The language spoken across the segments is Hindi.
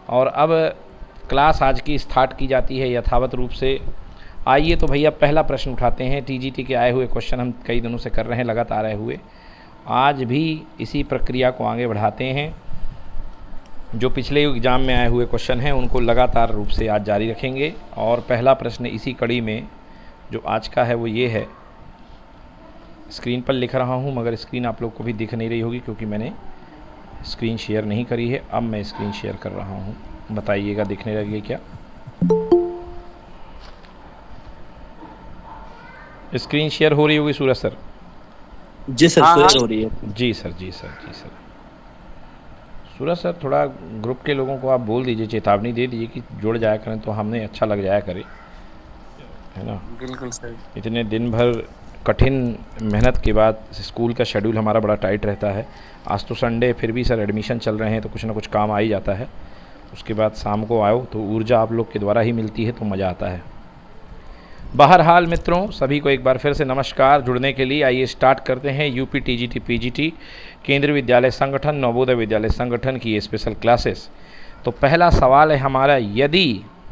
और अब क्लास आज की स्टार्ट की जाती है यथावत रूप से। आइए तो भैया पहला प्रश्न उठाते हैं। टीजीटी के आए हुए क्वेश्चन हम कई दिनों से कर रहे हैं लगातार आए हुए, आज भी इसी प्रक्रिया को आगे बढ़ाते हैं। जो पिछले एग्ज़ाम में आए हुए क्वेश्चन हैं उनको लगातार रूप से आज जारी रखेंगे। और पहला प्रश्न इसी कड़ी में जो आज का है वो ये है, स्क्रीन पर लिख रहा हूँ मगर स्क्रीन आप लोग को भी दिख नहीं रही होगी क्योंकि मैंने स्क्रीन शेयर नहीं करी है। अब मैं स्क्रीन शेयर कर रहा हूँ, बताइएगा दिखने लगी क्या? स्क्रीन शेयर हो रही होगी सूरज सर? जी सर, शेयर हो रही है। जी सर, जी सर, जी सर। सूरज सर थोड़ा ग्रुप के लोगों को आप बोल दीजिए, चेतावनी दे दीजिए कि जुड़ जाया करें तो हमें अच्छा लग जाया करे, है ना? बिल्कुल सर। इतने दिन भर कठिन मेहनत के बाद स्कूल का शेड्यूल हमारा बड़ा टाइट रहता है। आज तो संडे, फिर भी सर एडमिशन चल रहे हैं तो कुछ ना कुछ काम आ ही जाता है। उसके बाद शाम को आओ तो ऊर्जा आप लोग के द्वारा ही मिलती है तो मज़ा आता है। बहरहाल मित्रों, सभी को एक बार फिर से नमस्कार। जुड़ने के लिए आइए स्टार्ट करते हैं यूपी टीजीटी पीजीटी केंद्रीय विद्यालय संगठन नवोदय विद्यालय संगठन की ये स्पेशल क्लासेस। तो पहला सवाल है हमारा, यदि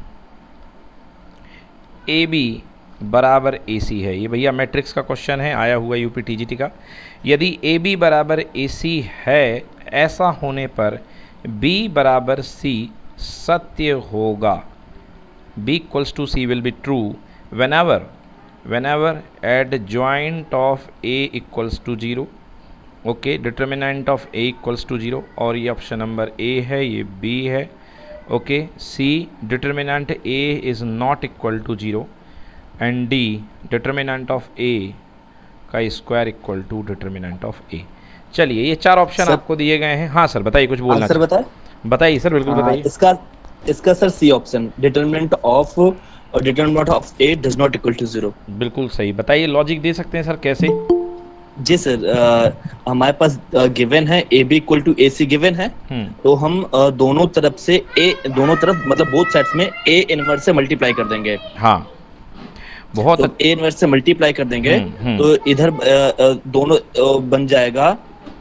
ए बी बराबर ए सी है, ये भैया मैट्रिक्स का क्वेश्चन है आया हुआ यूपी टीजीटी का। यदि ए बी बराबर ए सी है, ऐसा होने पर बी बराबर सी सत्य होगा। B equals to C will be true whenever adjoint of a equals to 0, okay, determinant of a equals to 0, और ये ऑप्शन नंबर ए है, ये बी है, okay. C determinant a is not equal to 0 and D determinant of a का square equal to determinant of a। चलिए ये चार ऑप्शन आपको दिए गए हैं। हाँ सर बताइए, कुछ बोलना सर बताए? बताइए सर, बिल्कुल बताइए। इसका sir C option, determinant of और determinant of a does not equal to 0। बिल्कुल सही। बताइए लॉजिक दे सकते हैं सर कैसे? जी सर, हमारे पास गिवन है A B equal to A C given है, तो हम दोनों तरफ से दोनों तरफ मतलब बोथ साइड्स में ए इनवर्स से मल्टीप्लाई कर देंगे। हाँ, बहुत तो ए इनवर्स से मल्टीप्लाई कर देंगे तो इधर दोनों बन जाएगा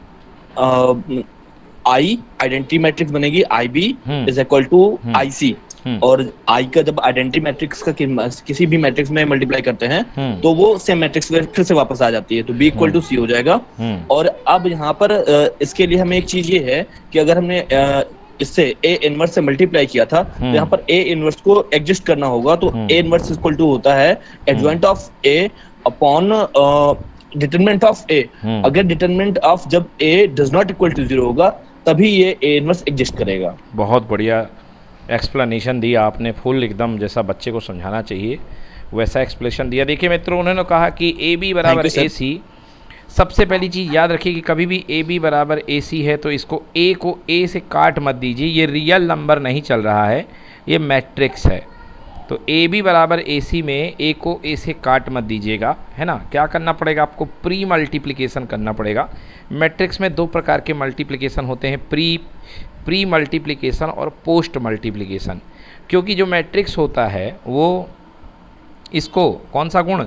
आई, आइडेंटिटी मैट्रिक्स बनेगी I B is equal to I C, और आई का जब आइडेंटिटी मैट्रिक्स का किसी भी मैट्रिक्स में मल्टीप्लाई करते हैं तो वो सेम मैट्रिक्स फिर से वापस आ जाती है, तो बी इक्वल टू सी हो जाएगा। और अब यहाँ पर इसके लिए हमें एक चीज ये है कि अगर हमने इससे ए इनवर्स से मल्टीप्लाई किया था तो यहाँ पर ए इनवर्स को एडजस्ट करना होगा, तो ए इनवर्स इक्वल टू होता है adjoint of A upon determinant of A. अगर डिटरमिनेंट ऑफ जब A does not equal to 0 होगा तभी ये ए इनवर्स एग्जिस्ट करेगा। बहुत बढ़िया एक्सप्लेनेशन दिया आपने, फुल एकदम जैसा बच्चे को समझाना चाहिए वैसा एक्सप्लेनेशन दिया। देखिए मित्रों, उन्होंने कहा कि ए बी बराबर ए सी। सबसे पहली चीज़ याद रखिए कि कभी भी ए बी बराबर ए सी है तो इसको ए से काट मत दीजिए, ये रियल नंबर नहीं चल रहा है, ये मैट्रिक्स है। तो ए बी बराबर ए सी में ए को ए से काट मत दीजिएगा, है ना। क्या करना पड़ेगा आपको? प्री मल्टीप्लिकेशन करना पड़ेगा। मैट्रिक्स में दो प्रकार के मल्टीप्लिकेशन होते हैं, प्री मल्टीप्लिकेशन और पोस्ट मल्टीप्लिकेशन। क्योंकि जो मैट्रिक्स होता है वो इसको कौन सा गुण,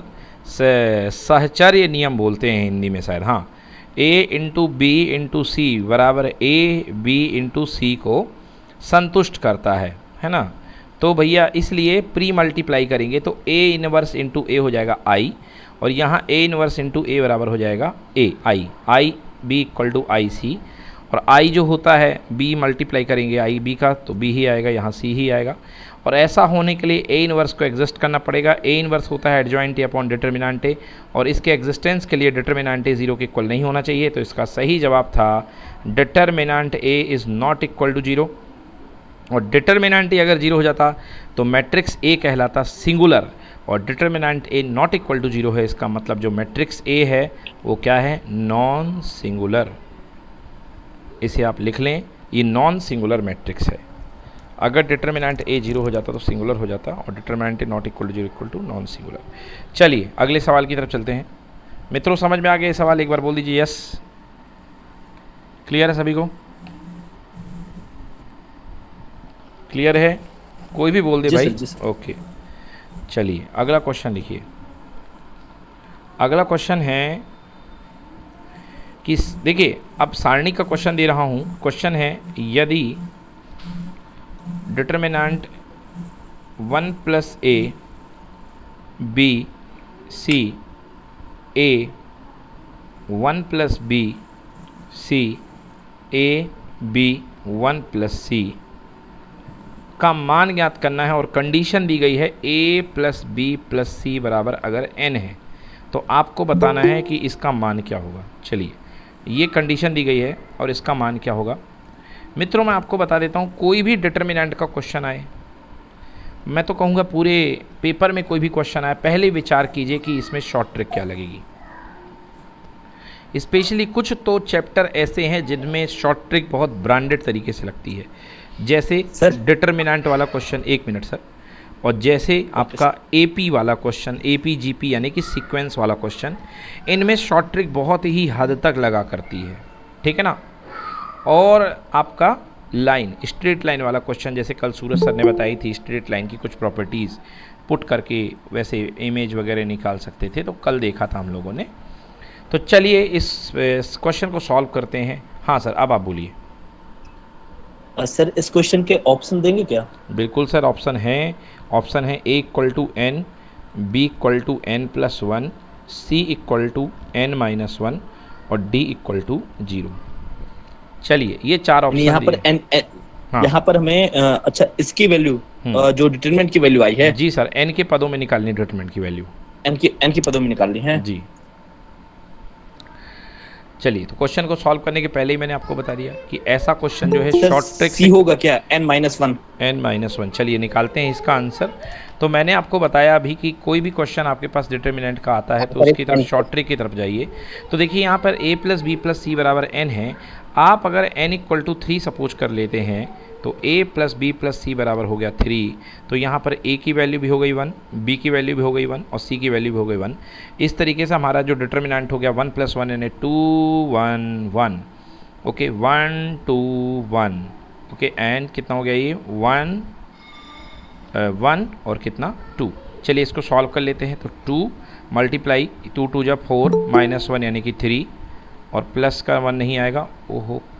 सहचर्य नियम बोलते हैं हिंदी में शायद, हाँ, a into B into C बराबर ए बी इंटू सी को संतुष्ट करता है ना। तो भैया इसलिए प्री मल्टीप्लाई करेंगे तो a इनवर्स इंटू ए हो जाएगा i, और यहाँ a इनवर्स इंटू ए बराबर हो जाएगा a I B equal to I C, और i जो होता है b मल्टीप्लाई करेंगे i b का तो b ही आएगा, यहाँ c ही आएगा। और ऐसा होने के लिए a इनवर्स को एग्जिस्ट करना पड़ेगा। a इनवर्स होता है एडजॉइंट अपॉन डिटर्मिनेंट ए, और इसके एग्जिस्टेंस के लिए डिटर्मिनेंट ए 0 के इक्वल नहीं होना चाहिए। तो इसका सही जवाब था determinant A is not equal to 0, और डिटर्मिनेंट ए अगर 0 हो जाता तो मैट्रिक्स ए कहलाता सिंगुलर, और determinant A not equal to 0 है, इसका मतलब जो मैट्रिक्स ए है वो क्या है? Non singular. इसे आप लिख लें, ये नॉन सिंगुलर मैट्रिक्स है। अगर डिटर्मिनेंट ए 0 हो जाता तो सिंगुलर हो जाता, और determinant A not equal to 0 equal to non singular. चलिए अगले सवाल की तरफ चलते हैं। मित्रों समझ में आ गया सवाल? एक बार बोल दीजिए यस। क्लियर है सभी को? क्लियर है? कोई भी बोल दे भाई। ओके चलिए अगला क्वेश्चन लिखिए। अगला क्वेश्चन है कि देखिए अब सारणी का क्वेश्चन दे रहा हूँ। क्वेश्चन है यदि determinant 1 plus A B C A 1 plus B C A B 1 plus C का मान ज्ञात करना है और कंडीशन दी गई है a plus B plus C बराबर अगर n है तो आपको बताना है कि इसका मान क्या होगा। चलिए, ये कंडीशन दी गई है और इसका मान क्या होगा। मित्रों, मैं आपको बता देता हूँ, कोई भी डिटर्मिनेंट का क्वेश्चन आए, मैं तो कहूँगा पूरे पेपर में कोई भी क्वेश्चन आए, पहले विचार कीजिए कि इसमें शॉर्ट ट्रिक क्या लगेगी। स्पेशली कुछ तो चैप्टर ऐसे हैं जिनमें शॉर्ट ट्रिक बहुत ब्रांडेड तरीके से लगती है, जैसे सर डिटर्मिनेंट वाला क्वेश्चन, 1 मिनट सर, और जैसे आपका एपी वाला क्वेश्चन, एपी जीपी यानी कि सीक्वेंस वाला क्वेश्चन, इनमें शॉर्ट ट्रिक बहुत ही हद तक लगा करती है, ठीक है ना। और आपका लाइन, स्ट्रेट लाइन वाला क्वेश्चन, जैसे कल सूरज सर ने बताई थी स्ट्रेट लाइन की कुछ प्रॉपर्टीज़ पुट करके वैसे इमेज वगैरह निकाल सकते थे, तो कल देखा था हम लोगों ने। तो चलिए इस क्वेश्चन को सॉल्व करते हैं। हाँ सर, अब आप बोलिए। सर इस क्वेश्चन के ऑप्शन देंगे क्या? बिल्कुल सर, ऑप्शन है a equal to n, b equal to n plus 1, c equal to n minus 1 और d इक्वल टू 0। चलिए, ये 4 ऑप्शन यहाँ पर n, हाँ। यहाँ पर हमें अच्छा इसकी वैल्यू जो डिटरमिनेंट की वैल्यू आई है, जी सर, n के पदों में निकालनी डिटरमिनेंट की वैल्यू, n की पदों में निकालनी है जी। चलिए, तो क्वेश्चन को सॉल्व करने के पहले ही मैंने आपको बता दिया कि ऐसा क्वेश्चन जो है शॉर्ट ट्रिक सी होगा क्या, n-1। चलिए निकालते हैं इसका आंसर। तो मैंने आपको बताया अभी कि कोई भी क्वेश्चन आपके पास डिटर्मिनेंट का आता है तो उसकी तरफ शॉर्ट ट्रिक की तरफ जाइए। तो देखिए यहाँ पर a plus B plus C बराबर n है। आप अगर n इक्वल टू 3 सपोज कर लेते हैं तो a plus B plus C बराबर हो गया 3। तो यहाँ पर a की वैल्यू भी हो गई 1, b की वैल्यू भी हो गई 1 और c की वैल्यू भी हो गई 1। इस तरीके से हमारा जो डिटर्मिनेंट हो गया 1 प्लस 1 यानी 2 1 1, ओके 1 2 1, ओके एंड कितना हो गया ये 1 और कितना 2। चलिए इसको सॉल्व कर लेते हैं। तो 2 मल्टीप्लाई 2 2 जब 4 माइनस 1 यानी कि 3 और प्लस का 1 नहीं आएगा, ओहो